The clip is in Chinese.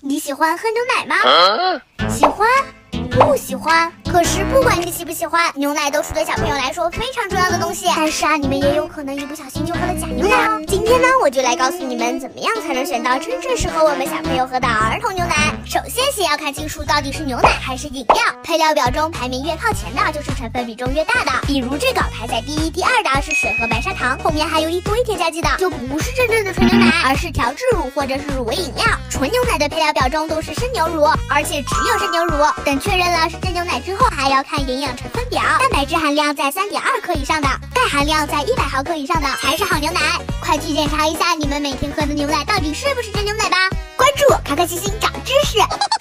你喜欢喝牛奶吗？喜欢？不喜欢？可是不管你喜不喜欢，牛奶都是对小朋友来说非常重要的东西。但是啊，你们也有可能一不小心就喝了假牛奶哦。今天呢，我就来告诉你们怎么样才能选到真正适合我们小朋友喝的儿童牛奶。首先，先要看清楚到底是牛奶还是饮料。配料表中排名越靠前的，就是成分比重越大的。比如这个排在第一、第二的是水和白砂糖，后面还有一堆添加剂的，就不是真正的纯牛奶，而是调制乳或者是乳为饮料。纯牛奶的配料表中都是生牛乳，而且只有生牛乳。等确认了是真牛奶之后，还要看营养成分表，蛋白质含量在3.2克以上的，钙含量在100毫克以上的才是好牛奶。快去检查一下你们每天喝的牛奶到底是不是真牛奶吧！关注可可西西长知识。